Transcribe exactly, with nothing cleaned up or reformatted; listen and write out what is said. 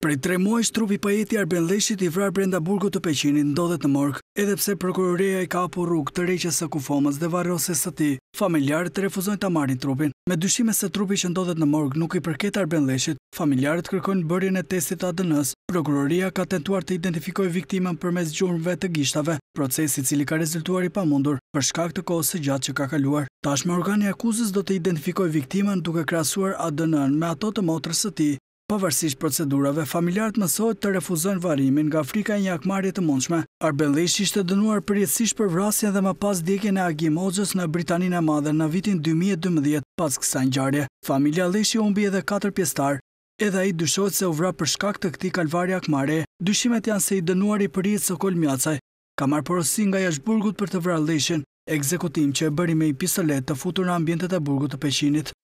Prej tre muajsh trupi pajeti Arben Leshit I vrarë brenda burgut të Peqinit ndodhet në morg, edhe pse prokuroria I ka hapur rrugë të rreqjes së kufomës dhe varrosjes së tij. Familjarët refuzojnë ta marrin trupin. Me dyshime se trupi që ndodhet në morg nuk I përket Arben Leshit, familjarët kërkojnë bërjen e testit A D N-s. Prokuroria ka tentuar të identifikojë viktimën përmes gjurmëve të gishtave, procesi I cili ka rezultuar I pamundur për shkak të kohës së gjatë që ka kaluar. Tashmë organi akuzës do të identifikojë viktimën duke krahasuar A D N-n me ato të motrës së tij. Pavarësisht procedurave, familjarët mësohet të refuzojnë varimin nga frika e një akmarrje të mundshme. Arben Leshi ishte dënuar përjetësisht për vrasjen dhe më pas djegjen e Agim Hoxhës në Britaninë e Madhe në vitin dy mijë e dymbëdhjetë. Pas kësaj ngjarje, familja Leshi humbi edhe katër pjesëtar. Edhe ai dyshohet se u vra për shkak të këtij kalvari akmarrje. Dyshimet janë se I dënuari përjet Sokol Mjacaj ka marrë porosi nga jashtë burgut për të vrarë Leshin, ekzekutim që e bëri me një pistolet të futur në ambientet e burgut të Peqinit.